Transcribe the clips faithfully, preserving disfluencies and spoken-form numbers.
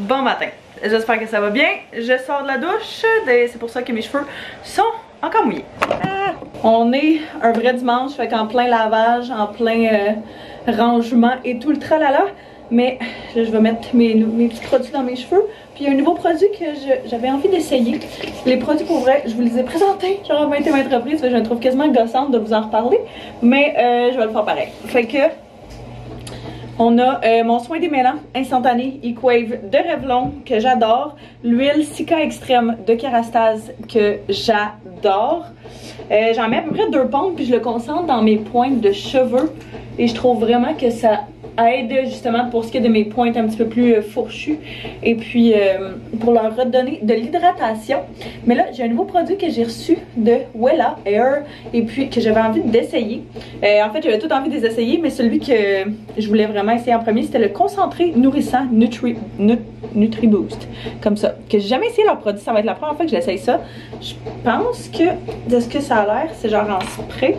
Bon matin, j'espère que ça va bien. Je sors de la douche, c'est pour ça que mes cheveux sont encore mouillés. Ah! On est un vrai dimanche, fait qu'en plein lavage, en plein euh, rangement et tout le tralala. Mais là, je vais mettre mes, mes petits produits dans mes cheveux. Puis il y a un nouveau produit que j'avais envie d'essayer. Les produits pour vrai, je vous les ai présentés. Genre maintes et maintes reprises, je me trouve quasiment gossante de vous en reparler. Mais euh, je vais le faire pareil. Fait que on a euh, mon soin démêlant instantané Equave de Revlon que j'adore. L'huile Cica Extrême de Kerastase que j'adore. Euh, J'en mets à peu près deux pompes puis je le concentre dans mes pointes de cheveux. Et je trouve vraiment que ça aide justement pour ce qui est de mes pointes un petit peu plus euh, fourchues. Et puis euh, pour leur redonner de l'hydratation. Mais là, j'ai un nouveau produit que j'ai reçu de Wella Air. Et puis que j'avais envie d'essayer. Euh, en fait, j'avais tout envie de les essayer. Mais celui que je voulais vraiment essayer en premier, c'était le concentré nourrissant Nutri, Nut, Nutri Boost. Comme ça. Que j'ai jamais essayé leur produit. Ça va être la première fois que j'essaye ça. Je pense que de ce que ça a l'air, c'est genre en spray.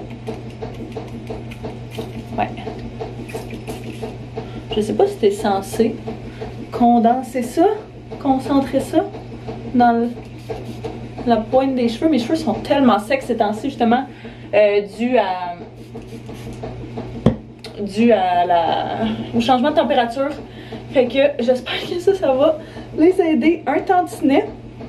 Ouais. Je sais pas si t'es censé condenser ça, concentrer ça dans le, la pointe des cheveux. Mes cheveux sont tellement secs ces temps-ci, justement, euh, dû à dû à la, au changement de température. Fait que j'espère que ça, ça va les aider. Un tantinet.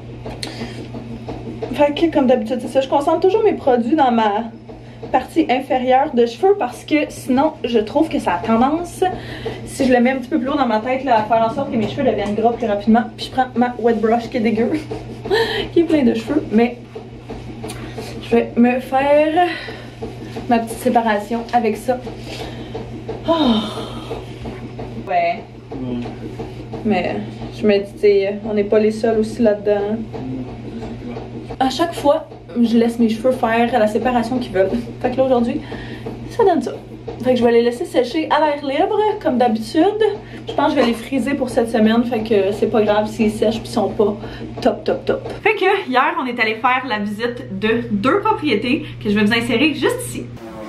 Fait que comme d'habitude, c'est ça. Je concentre toujours mes produits dans ma partie inférieure de cheveux parce que sinon je trouve que ça a tendance, si je le mets un petit peu plus haut dans ma tête là, à faire en sorte que mes cheveux deviennent gras plus rapidement. Puis je prends ma wet brush qui est dégueu qui est plein de cheveux, mais je vais me faire ma petite séparation avec ça. Oh. Ouais, mais je me dis, on n'est pas les seuls aussi là-dedans. À chaque fois, je laisse mes cheveux faire la séparation qu'ils veulent. Fait que là, aujourd'hui, ça donne ça. Fait que je vais les laisser sécher à l'air libre, comme d'habitude. Je pense que je vais les friser pour cette semaine. Fait que c'est pas grave s'ils sèchent pis sont pas top, top, top. Fait que hier, on est allé faire la visite de deux propriétés que je vais vous insérer juste ici.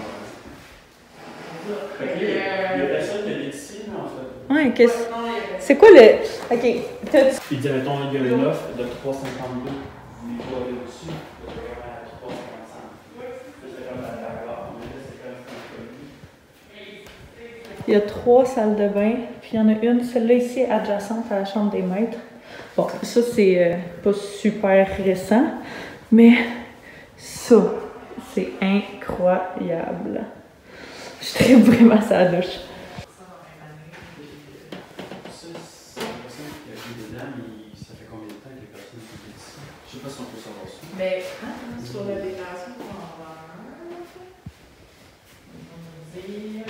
Fait que il y a personne qui habite ici, en fait. Ouais, qu'est-ce... C'est quoi le... Ok, il dit, mettons, il y a une offre de trois cinquante-deux. Il doit aller au-dessus. Il y a trois salles de bain, puis il y en a une, celle-là ici, adjacente à la chambre des maîtres. Bon, ça c'est euh, pas super récent, mais ça, c'est incroyable. Je tripe vraiment sur la douche. Je sais pas si on peut savoir ça. Mais hein, sur la déclaration pour en voir, on va dire.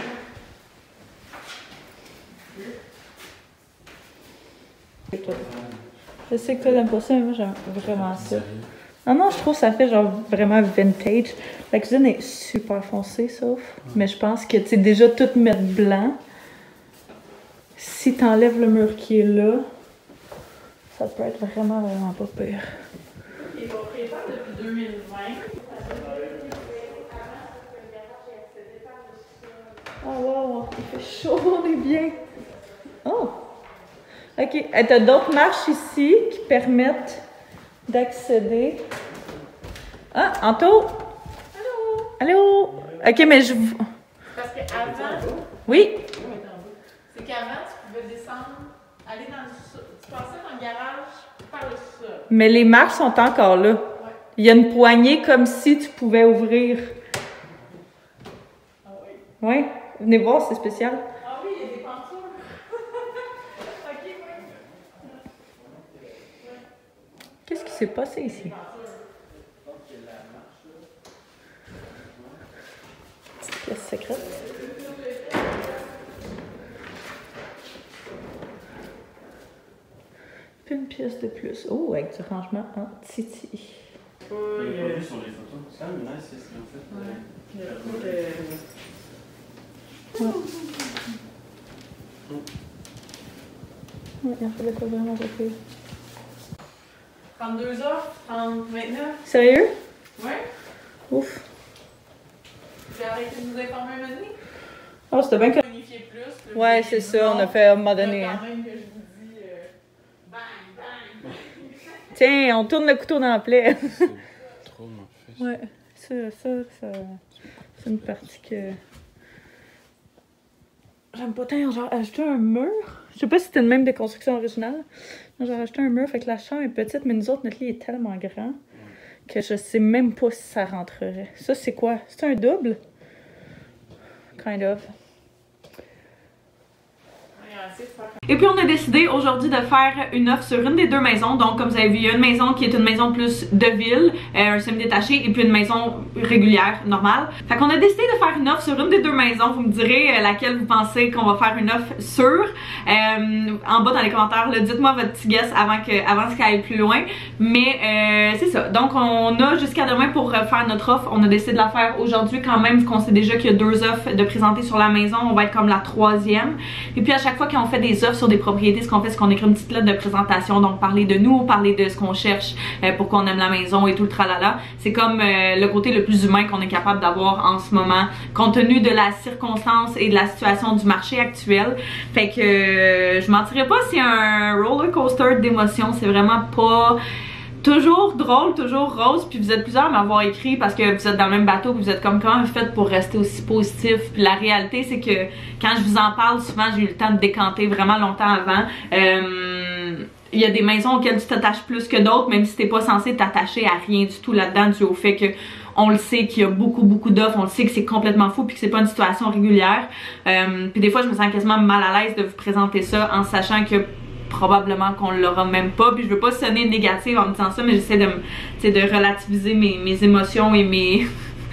Je sais que toi t'aimes pas ça, mais moi j'aime vraiment ça. Non, non, je trouve que ça fait genre vraiment vintage. La cuisine est super foncée, sauf. Mais je pense que tu sais, déjà tout mettre blanc, si t'enlèves le mur qui est là, ça peut être vraiment, vraiment pas pire. Il est propriétaire depuis deux mille vingt. Oh wow, il fait chaud, on est bien. Oh! Ok, et t'as d'autres marches ici qui permettent d'accéder. Ah, Anto! Allô? Allô? Ok, mais je... Parce qu'avant, Oui? c'est qu'avant, tu pouvais descendre, aller dans le sol. Tu passais dans le garage par le sol. Mais les marches sont encore là. Ouais. Il y a une poignée comme si tu pouvais ouvrir. Ah oui. Oui? Venez voir, c'est spécial. Ah oui, il y a des pentures. Ok, oui. Qu'est-ce qui s'est passé ici? Petite pièce secrète. Puis une pièce de plus. Oh, avec du rangement en titi. Il n'y a pas vu sur les photos. C'est quand même nice, c'est ce qu'ils ont fait. Ouais. Il y a trop de. Ouais. Ouais, il en fait de quoi vraiment pas pire. trente-deux heures, trente, vingt-neuf. Sérieux? Ouais. Ouf. J'ai arrêté de nous informer un moment donné. Oh, c'était bien que... Bonifier plus. Ouais, c'est ça, on a fait à un moment donné. Là, Hein. quand même que je vous dis, euh, Bang, bang. Tiens, on tourne le couteau dans la plaie. C'est trop mon fils. Ouais, ça, ça, ça. C'est une partie que. J'aime pas tant. J'ai ajouté un mur. Je sais pas si c'était le même des constructions originales. J'ai rajouté un mur, fait que la chambre est petite, mais nous autres, notre lit est tellement grand que je sais même pas si ça rentrerait. Ça, c'est quoi? C'est un double? Kind of. Et puis on a décidé aujourd'hui de faire une offre sur une des deux maisons. Donc comme vous avez vu, il y a une maison qui est une maison plus de ville, euh, un semi-détaché, et puis une maison régulière, normale. Fait qu'on a décidé de faire une offre sur une des deux maisons. Vous me direz euh, laquelle vous pensez qu'on va faire une offre sur. Euh, en bas dans les commentaires, dites-moi votre petit guess avant que avant qu'elle aille plus loin. Mais euh, c'est ça. Donc on a jusqu'à demain pour faire notre offre. On a décidé de la faire aujourd'hui quand même, vu qu'on sait déjà qu'il y a deux offres de présenter sur la maison. On va être comme la troisième. Et puis à chaque fois qu'on fait des offres sur des propriétés, ce qu'on fait, c'est qu'on écrit une petite lettre de présentation, donc parler de nous, parler de ce qu'on cherche, euh, pourquoi on aime la maison et tout le tralala. C'est comme euh, le côté le plus humain qu'on est capable d'avoir en ce moment, compte tenu de la circonstance et de la situation du marché actuel. Fait que euh, je mentirais pas, c'est un roller coaster d'émotions, c'est vraiment pas toujours drôle, toujours rose, puis vous êtes plusieurs à m'avoir écrit parce que vous êtes dans le même bateau, puis vous êtes comme comment vous faites pour rester aussi positif. Puis la réalité, c'est que quand je vous en parle, souvent j'ai eu le temps de décanter vraiment longtemps avant. Euh, il y a des maisons auxquelles tu t'attaches plus que d'autres, même si t'es pas censé t'attacher à rien du tout là-dedans, dû au fait que on le sait qu'il y a beaucoup beaucoup d'offres, on le sait que c'est complètement fou puis que c'est pas une situation régulière. Euh, puis des fois je me sens quasiment mal à l'aise de vous présenter ça en sachant que probablement qu'on l'aura même pas, puis je veux pas sonner négative en me disant ça, mais j'essaie de, de relativiser mes, mes émotions et mes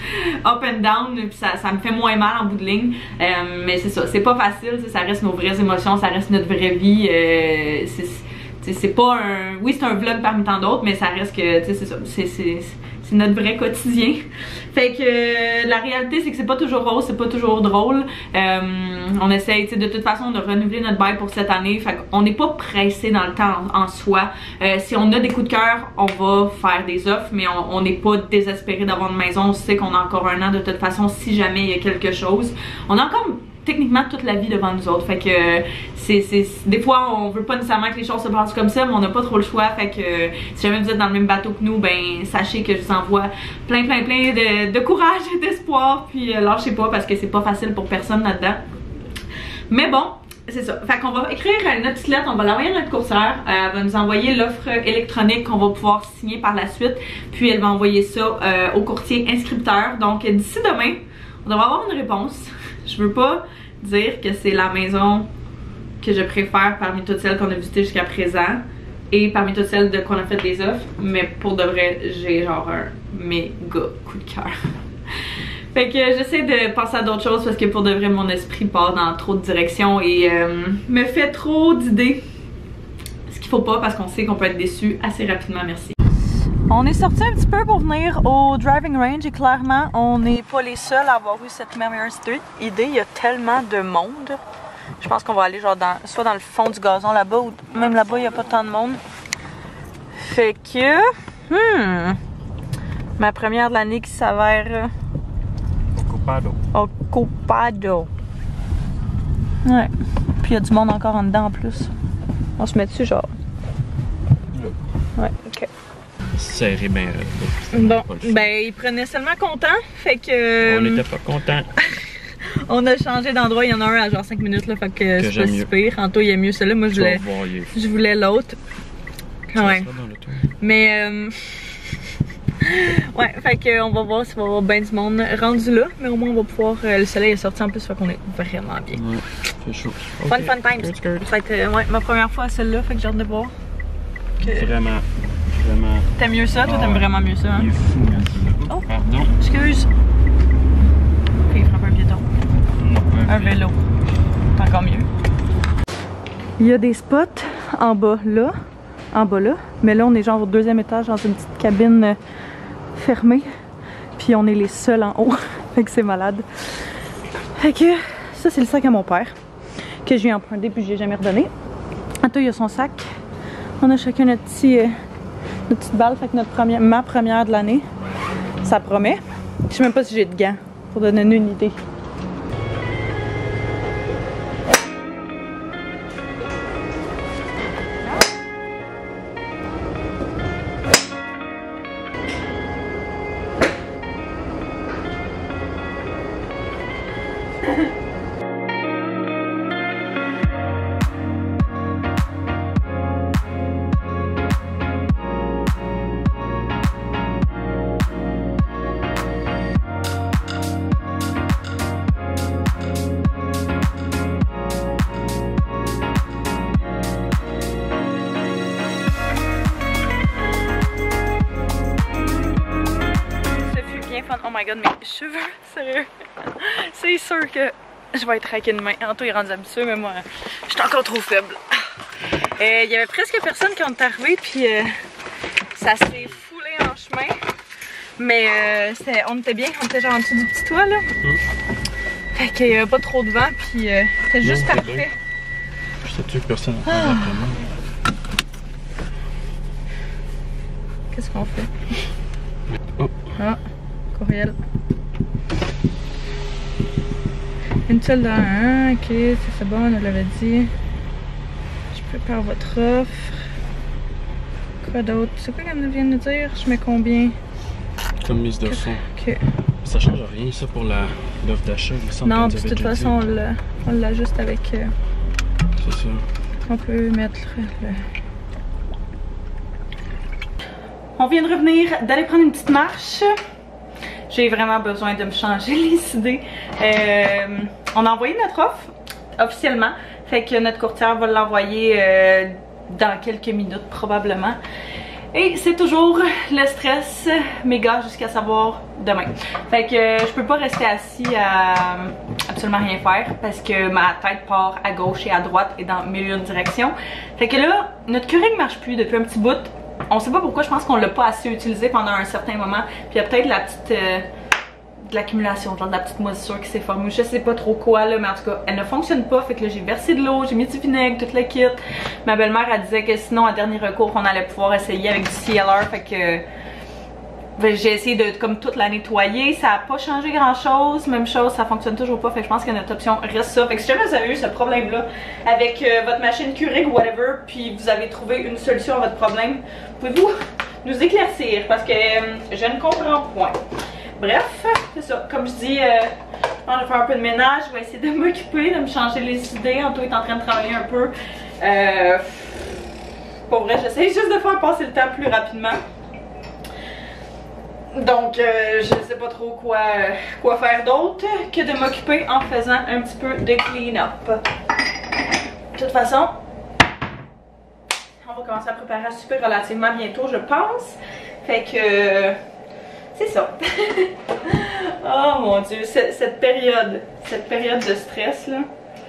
up and down, puis ça, ça me fait moins mal en bout de ligne. Euh, mais c'est ça, c'est pas facile, ça reste nos vraies émotions, ça reste notre vraie vie. Euh, c'est pas un... Oui, c'est un vlog parmi tant d'autres, mais ça reste que, c'est ça, c'est notre vrai quotidien. Fait que euh, la réalité, c'est que c'est pas toujours rose, c'est pas toujours drôle. Euh, on essaye, tu sais, de toute façon de renouveler notre bail pour cette année. Fait qu'on n'est pas pressé dans le temps en, en soi. Euh, si on a des coups de cœur, on va faire des offres, mais on n'est pas désespéré d'avoir une maison. On sait qu'on a encore un an de toute façon si jamais il y a quelque chose. On a encore techniquement toute la vie devant nous autres. Fait que c'est, c'est, des fois on veut pas nécessairement que les choses se passent comme ça, mais on n'a pas trop le choix. Fait que si jamais vous êtes dans le même bateau que nous, ben sachez que je vous envoie plein plein plein de, de courage et d'espoir. Puis euh, lâchez pas parce que c'est pas facile pour personne là-dedans. Mais bon, c'est ça. Fait qu'on va écrire notre petite lettre, on va l'envoyer à notre courtière. Euh, elle va nous envoyer l'offre électronique qu'on va pouvoir signer par la suite. Puis elle va envoyer ça euh, au courtier inscripteur. Donc d'ici demain, on devrait avoir une réponse. Je veux pas dire que c'est la maison que je préfère parmi toutes celles qu'on a visitées jusqu'à présent et parmi toutes celles de qu'on a fait des offres, mais pour de vrai, j'ai genre un méga coup de cœur. Fait que j'essaie de penser à d'autres choses parce que pour de vrai, mon esprit part dans trop de directions et euh, me fait trop d'idées. Ce qu'il faut pas parce qu'on sait qu'on peut être déçu assez rapidement, merci. On est sorti un petit peu pour venir au driving range et clairement, on n'est pas les seuls à avoir eu cette meilleure idée. Il y a tellement de monde. Je pense qu'on va aller genre dans, soit dans le fond du gazon là-bas ou même là-bas, il n'y a pas tant de monde. Fait que... Hmm, ma première de l'année qui s'avère... Occupado. Occupado. Ouais. Puis il y a du monde encore en dedans en plus. On se met dessus genre. Ouais, ok. Serré bien. Bon, ben il prenait seulement content, fait que... On n'était pas contents. On a changé d'endroit, il y en a un à genre cinq minutes là, fait que, que c'est pas si pire. Anto il aime mieux celui-là, moi je voulais, voir, je voulais l'autre. Ouais. Mais euh... ouais, fait que on va voir s'il va y avoir bien du monde rendu là, mais au moins on va pouvoir, euh, le soleil est sorti en plus, fait qu'on est vraiment bien. Ouais, c'est chaud. Fun okay. Fun times. Fait que ouais, ma première fois à celle-là, fait que j'ai hâte de voir. Que... Vraiment. Vraiment. T'aimes mieux ça? Toi, t'aimes vraiment mieux ça, hein? Il est fou, hein? Oh! Pardon. Excuse! Puis il frappe un piéton. Non, un, un vélo. C'est encore mieux. Il y a des spots en bas là, en bas là, mais là on est genre au deuxième étage dans une petite cabine euh, fermée. Puis on est les seuls en haut. Fait que c'est malade. Fait que ça c'est le sac à mon père. Que je lui ai emprunté puis je lui ai jamais redonné. Attends, il y a son sac. On a chacun notre petit... Euh, Une petite balle, fait que notre première, ma première de l'année, ça promet. Je sais même pas si j'ai de gants, pour donner une idée. my god, mes cheveux, sérieux. C'est sûr que je vais être raquée de main. Anto est rendu habitué, mais moi, je suis encore trop faible. Il euh, y avait presque personne quand on est arrivé, puis euh, ça s'est foulé en chemin. Mais euh, on était bien, on était genre en dessous du petit toit là. Mm. Fait qu'il n'y avait pas trop de vent, puis euh, c'était juste non, parfait. Je sais que personne n'a ah. Qu'est-ce qu'on fait? Oh. Ah, courriel. Une seule dans un, ok, c'est bon, on l'avait dit. Je prépare votre offre. Quoi d'autre? C'est quoi qu'elle vient de nous dire? Je mets combien? Comme mise de fond. Ok. Ça change rien ça pour l'offre d'achat. Non, de toute façon on l'ajuste avec... Euh... C'est ça. On peut mettre le... On vient de revenir d'aller prendre une petite marche. J'ai vraiment besoin de me changer les idées. Euh, on a envoyé notre offre officiellement. Fait que notre courtière va l'envoyer euh, dans quelques minutes probablement. Et c'est toujours le stress méga jusqu'à savoir demain. Fait que euh, je peux pas rester assis à absolument rien faire parce que ma tête part à gauche et à droite et dans mille et une directions. Fait que là, notre Keurig marche plus depuis un petit bout. On sait pas pourquoi, je pense qu'on l'a pas assez utilisé pendant un certain moment. Puis il y a peut-être la petite... Euh, de l'accumulation, genre de la petite moisissure qui s'est formée. Je sais pas trop quoi là, mais en tout cas, elle ne fonctionne pas. Fait que là, j'ai versé de l'eau, j'ai mis du vinaigre, tout le kit. Ma belle-mère, elle disait que sinon, à dernier recours, on allait pouvoir essayer avec du C L R. Fait que ben, j'ai essayé de comme toute la nettoyer. Ça a pas changé grand-chose. Même chose, ça fonctionne toujours pas. Fait que je pense que notre option reste ça. Fait que si jamais vous avez eu ce problème-là avec euh, votre machine Keurig ou whatever, puis vous avez trouvé une solution à votre problème, pouvez-vous nous éclaircir? Parce que euh, je ne comprends point. Bref, c'est ça. Comme je dis, euh, je pense que je vais faire un peu de ménage. Je vais essayer de m'occuper, de me changer les idées. Anto est en train de travailler un peu. Euh, pour vrai, j'essaie juste de faire passer le temps plus rapidement. Donc, euh, je ne sais pas trop quoi, quoi faire d'autre que de m'occuper en faisant un petit peu de clean-up. De toute façon, on va commencer à préparer à souper relativement bientôt, je pense. Fait que... c'est ça. Oh mon dieu, cette période, cette période de stress là,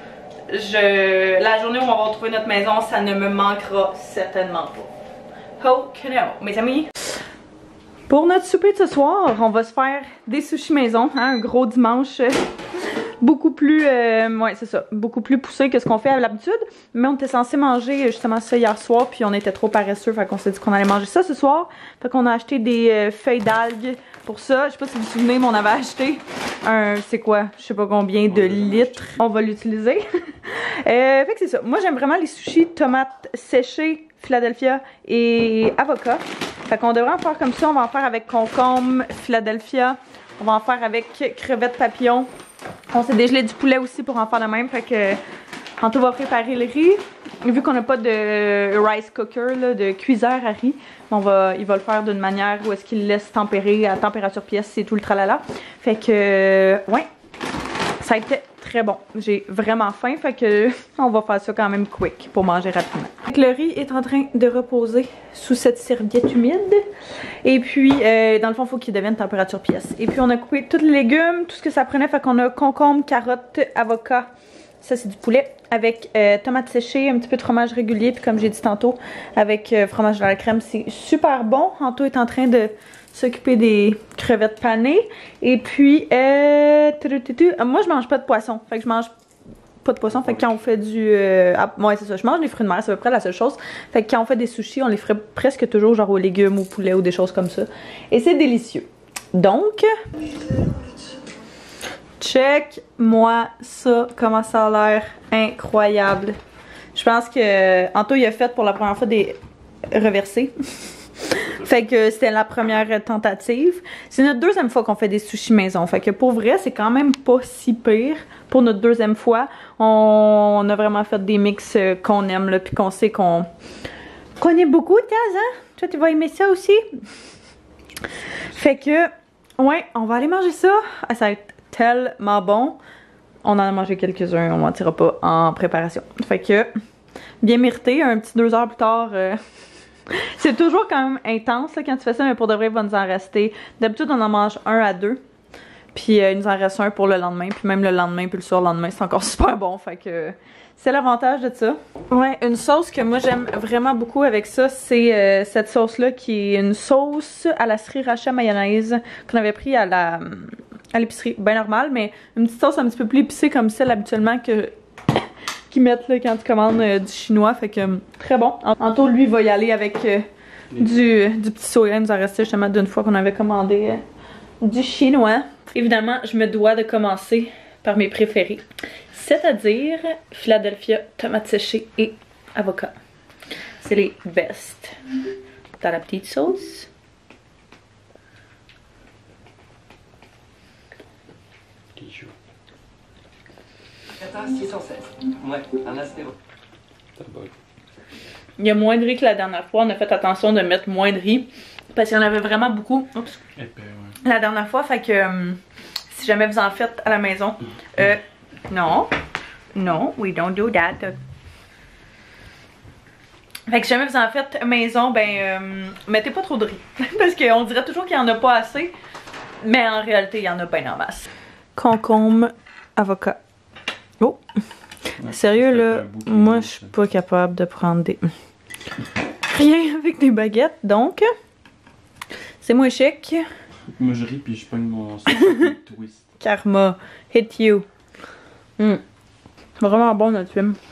je, la journée où on va retrouver notre maison, ça ne me manquera certainement pas. Oh que non, mes amis. Pour notre souper de ce soir, on va se faire des sushis maison, hein, un gros dimanche. Beaucoup plus, euh, ouais c'est ça, beaucoup plus poussé que ce qu'on fait à l'habitude. Mais on était censé manger justement ça hier soir, puis on était trop paresseux, fait qu'on s'est dit qu'on allait manger ça ce soir. Fait qu'on a acheté des euh, feuilles d'algues pour ça. Je sais pas si vous vous souvenez, mais on avait acheté un, c'est quoi, je sais pas combien de litres. On va l'utiliser. euh, fait que c'est ça. Moi j'aime vraiment les sushis tomates séchées, Philadelphia et avocat. Fait qu'on devrait en faire comme ça. On va en faire avec concombre, Philadelphia. On va en faire avec crevettes papillons. On s'est dégelé du poulet aussi pour en faire de même. Fait que Anto va préparer le riz. Vu qu'on n'a pas de rice cooker, là, de cuiseur à riz, on va, il va le faire d'une manière où est-ce qu'il le laisse tempérer à température pièce, c'est tout le tralala. Fait que, ouais, ça a été très bon. J'ai vraiment faim, fait que on va faire ça quand même quick pour manger rapidement. Le riz est en train de reposer sous cette serviette humide. Et puis, euh, dans le fond, il faut qu'il devienne température pièce. Et puis, on a coupé tous les légumes, tout ce que ça prenait. Fait qu'on a concombre, carottes, avocat. Ça, c'est du poulet. Avec euh, tomates séchées, un petit peu de fromage régulier. Puis, comme j'ai dit tantôt, avec euh, fromage à la crème. C'est super bon. Anto est en train de s'occuper des crevettes panées. Et puis, euh, moi, je mange pas de poisson. Fait que je mange pas de poisson. Fait que quand on fait du... Euh, ah, ouais, c'est ça. Je mange des fruits de mer. C'est à peu près la seule chose. Fait que quand on fait des sushis, on les ferait presque toujours genre aux légumes, au poulet ou des choses comme ça. Et c'est délicieux. Donc... check-moi ça, comment ça a l'air incroyable. Je pense que Anto il a fait pour la première fois des reversés. Fait que c'était la première tentative. C'est notre deuxième fois qu'on fait des sushis maison. Fait que pour vrai, c'est quand même pas si pire. Pour notre deuxième fois, on a vraiment fait des mix qu'on aime là, puis qu'on sait qu'on qu'on aime beaucoup, Taz, hein? Toi, tu vas aimer ça aussi? Fait que, ouais, on va aller manger ça. Ça va être tellement bon. On en a mangé quelques-uns, on mentira pas, en préparation. Fait que, bien mérité, un petit deux heures plus tard. Euh, c'est toujours quand même intense là, quand tu fais ça, mais pour de vrai, il va nous en rester. D'habitude, on en mange un à deux. Puis euh, il nous en reste un pour le lendemain. Puis même le lendemain, puis le soir, le lendemain, c'est encore super bon. Fait que c'est l'avantage de ça. Ouais, une sauce que moi j'aime vraiment beaucoup avec ça, c'est euh, cette sauce-là qui est une sauce à la sriracha mayonnaise qu'on avait pris à la à l'épicerie. Ben normal, mais une petite sauce un petit peu plus épicée comme celle habituellement que qu'ils mettent là, quand tu commandes euh, du chinois. Fait que euh, très bon. Anto, lui, va y aller avec euh, du, du petit soya. Il nous en restait justement d'une fois qu'on avait commandé euh, du chinois. Évidemment, je me dois de commencer par mes préférés. C'est-à-dire Philadelphia, tomates séchées et avocat. C'est les best. Dans la petite sauce. six cent seize. Ouais, un astéro. Il y a moins de riz que la dernière fois. On a fait attention de mettre moins de riz. Parce qu'il y en avait vraiment beaucoup. Oups. Épais, ouais. La dernière fois, fait que euh, si jamais vous en faites à la maison. Euh, non. Non, we don't do that. Fait que si jamais vous en faites maison, ben euh, mettez pas trop de riz. Parce qu'on dirait toujours qu'il y en a pas assez. Mais en réalité, il y en a bien en masse. Concombre, avocat. Oh! Ouais, Sérieux là, moi je suis pas capable de prendre des... Rien avec des baguettes, donc c'est moins chic. Moi je ris puis je pogne mon twist. Karma, hit you. Mm. Vraiment bon notre film.